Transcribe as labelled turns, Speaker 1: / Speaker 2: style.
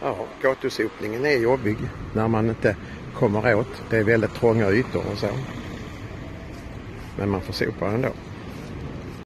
Speaker 1: Ja, gatusopningen är jobbig när man inte kommer åt. Det är väldigt trånga ytor och så. Men man får sopa ändå.